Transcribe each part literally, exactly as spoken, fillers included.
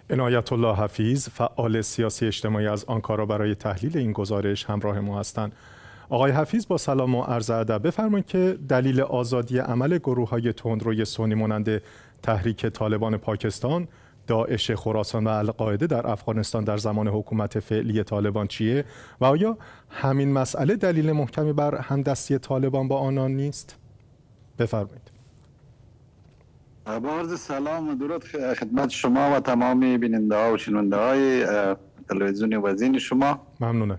عنایت الله حفیظ، فعال سیاسی اجتماعی از آنکارا، برای تحلیل این گزارش همراه ما هستند. آقای حفیظ با سلام و عرض ادب، بفرمایید که دلیل آزادی عمل گروه‌های تندروی سنی مانند تحریک طالبان پاکستان، داعش خراسان و القاعده در افغانستان در زمان حکومت فعلی طالبان چیه و آیا همین مسئله دلیل محکمی بر همدستی طالبان با آنان نیست؟ بفرمایید. با عرض سلام و درود خدمت شما و تمامی بیننده ها و شنونده های تلویزیون وزین شما. ممنونه.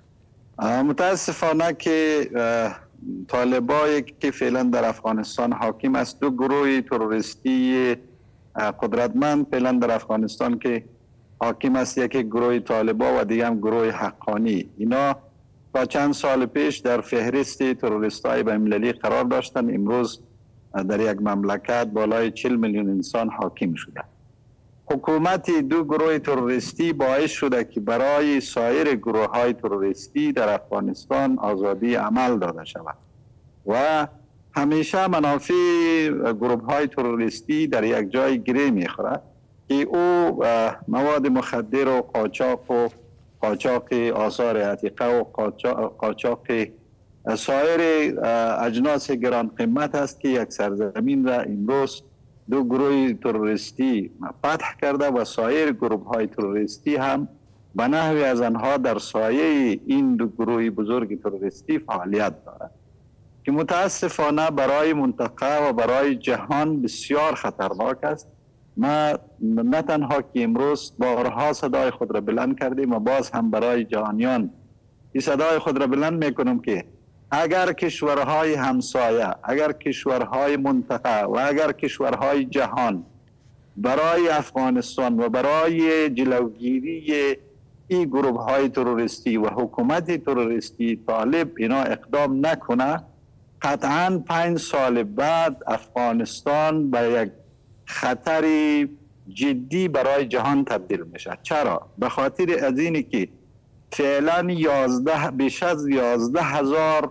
متاسفانه که طالبایی که فعلا در افغانستان حاکم است، دو گروه تروریستی قدرتمند فعلا در افغانستان که حاکم است، یکی گروه طالبا و دیگه هم گروه حقانی. اینا تا چند سال پیش در فهرست تروریست های بین‌المللی قرار داشتن. امروز در یک مملکت بالای چهل میلیون انسان حاکم شده. حکومت دو گروه تروریستی باعث شده که برای سایر گروه های تروریستی در افغانستان آزادی عمل داده شود و همیشه منافع گروه های تروریستی در یک جای گره میخورد که او مواد مخدر و قاچاق و قاچاق آثار عتیقه و قاچاق سایر اجناس گران قیمت است که یک سرزمین را امروز دو گروه تروریستی فتح کرده و سایر گروه های تروریستی هم به نحوی از آنها در سایه این دو گروه بزرگ تروریستی فعالیت دارد که متاسفانه برای منطقه و برای جهان بسیار خطرناک است. ما نه تنها که امروز بارها صدای خود را بلند کردیم و باز هم برای جهانیان این صدای خود را بلند میکنم که اگر کشورهای همسایه، اگر کشورهای منطقه و اگر کشورهای جهان برای افغانستان و برای جلوگیری این گروه های تروریستی و حکومت تروریستی طالب اینا اقدام نکنه، قطعا پنج سال بعد افغانستان به یک خطر جدی برای جهان تبدیل میشه. چرا؟ به خاطر از اینی که فعلا یازده بیش از یازده هزار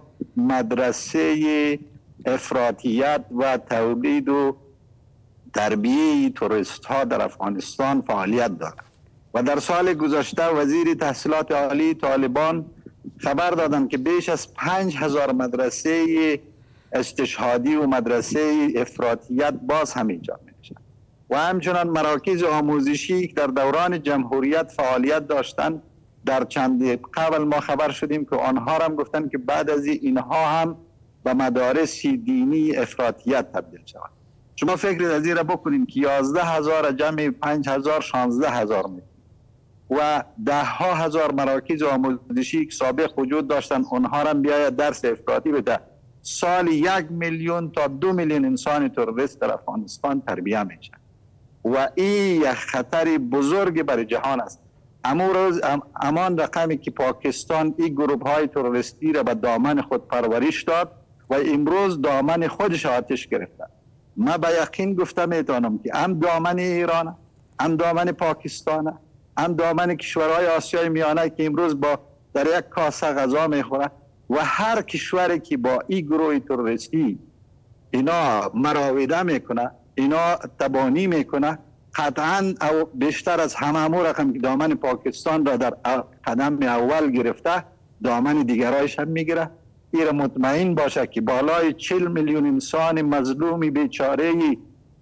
مدرسه افراطیت و تولید و تربیه تروریست ها در افغانستان فعالیت دارد و در سال گذشته وزیر تحصیلات عالی طالبان خبر دادند که بیش از پنج هزار مدرسه استشهادی و مدرسه افراطیت باز هم ایجاد میشه و همچنان مراکز آموزشی در دوران جمهوریت فعالیت داشتند. در چند قبل ما خبر شدیم که آنها هم گفتن که بعد از اینها هم به مدارس دینی افراطیت تبدیل شود. شما فکر از این را بکنید که یازده هزار جمع پنج هزار شانزده هزار می و ده ها هزار مراکز آموزشی که سابق وجود داشتن آنها هم بیاید درس افراطی بده. سال یک میلیون تا دو میلیون انسان تروریست در افغانستان تربیه میشه و این یک خطر بزرگ برای جهان است. امروز امان رقمی که پاکستان این گروه های تروریستی را به دامن خود پرورش داد و امروز دامن خودش آتش گرفته. من به یقین گفته میتونم که هم دامن ایران، هم دامن پاکستان، هم دامن کشورهای آسیای میانه که امروز با در یک کاسه غذا میخوره و هر کشوری که با این گروه تروریستی اینا مراوده میکنه، اینا تبانی میکنه، قطعا او بیشتر از همه رقم که دامن پاکستان را در قدم اول گرفته دامن دیگرایش هم میگیره. این مطمئن باشه که بالای چهل میلیون انسان مظلومی بیچاره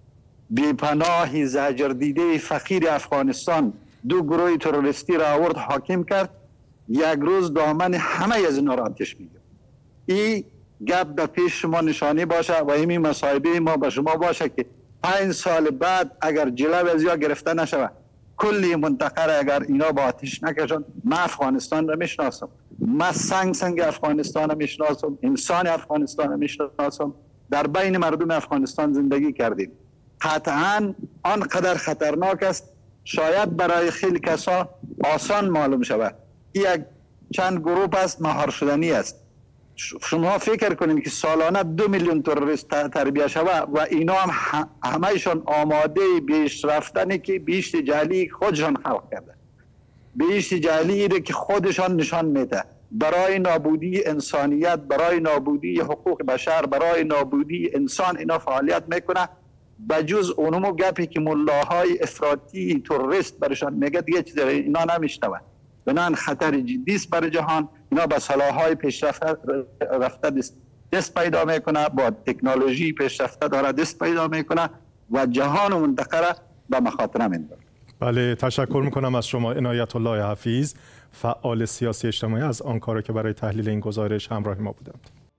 بیپناهی زجر دیده فقیر افغانستان دو گروه تروریستی را آورد حاکم کرد، یک روز دامن همه از اینا را آتش میگیره. این گپ در پیش شما نشانی باشه و این مصاحبه ما به شما باشه که پنج سال بعد اگر جلو از یا گرفته نشود کلی منطقه را اگر اینا با آتش نکشند، من افغانستان را میشناسم، من سنگ سنگ افغانستان را میشناسم، انسان افغانستان را میشناسم، در بین مردم افغانستان زندگی کردیم. قطعا آنقدر خطرناک است شاید برای خیلی کسا آسان معلوم شود. یک چند گروه است مهار شدنی است. شما فکر کنید که سالانه دو میلیون تروریست تربیه شود و اینا هم همهشان آماده بیش رفتنی که بیشت جعلی خودشان خلق کرده، بیشت جعلی را که خودشان نشان میده برای نابودی انسانیت، برای نابودی حقوق بشر، برای نابودی انسان اینا فعالیت میکنه بجز اونمو گپی که ملاهای افراطی تروریست برشان میگه دیگه چیزی اینا نمیشنون. بنان خطر جدی است برای جهان. اینا با سلاح‌های پیشرفته رفته دست پیدا میکنه، با تکنولوژی پیشرفته داره دست پیدا میکنه و جهان و منطقه را به مخاطره میندازه. بله، تشکر میکنم از شما عنایت الله حفیظ، فعال سیاسی اجتماعی از آنکارا که برای تحلیل این گزارش همراه ما بودند.